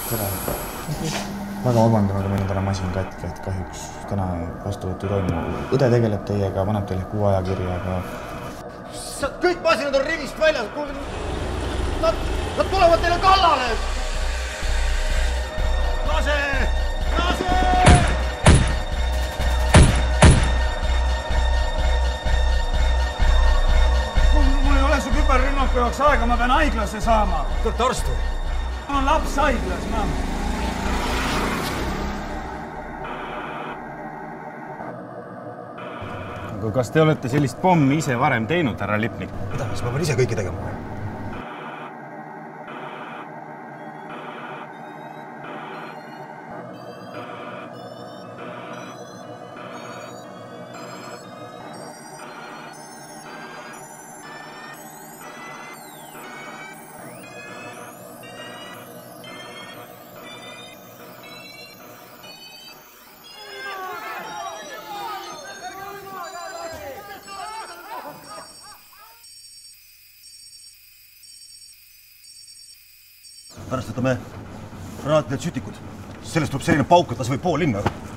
tere. Väga vabandan, aga meil on täna masin katki, et kahjuks täna vastuvõttu ei toimu. Õde tegeleb teiega, paneb teile kuu ajakirja, aga... Kõik masinad on rivist väljas. Nad tulevad teile kallale. Lase! Lase! Mul ei ole su küberrünnaku jaoks aega, ma pean haiglasse saama. Te olete arst või? Mul on laps haiglas, mamm. Aga kas te olete sellist pommi ise varem teinud, härra Lipnik? Mida, siis ma pean ise kõike tegema? Pärast võtame granaatidelt sütikud. Sellest tuleb selline pauk, et las võib pool linna.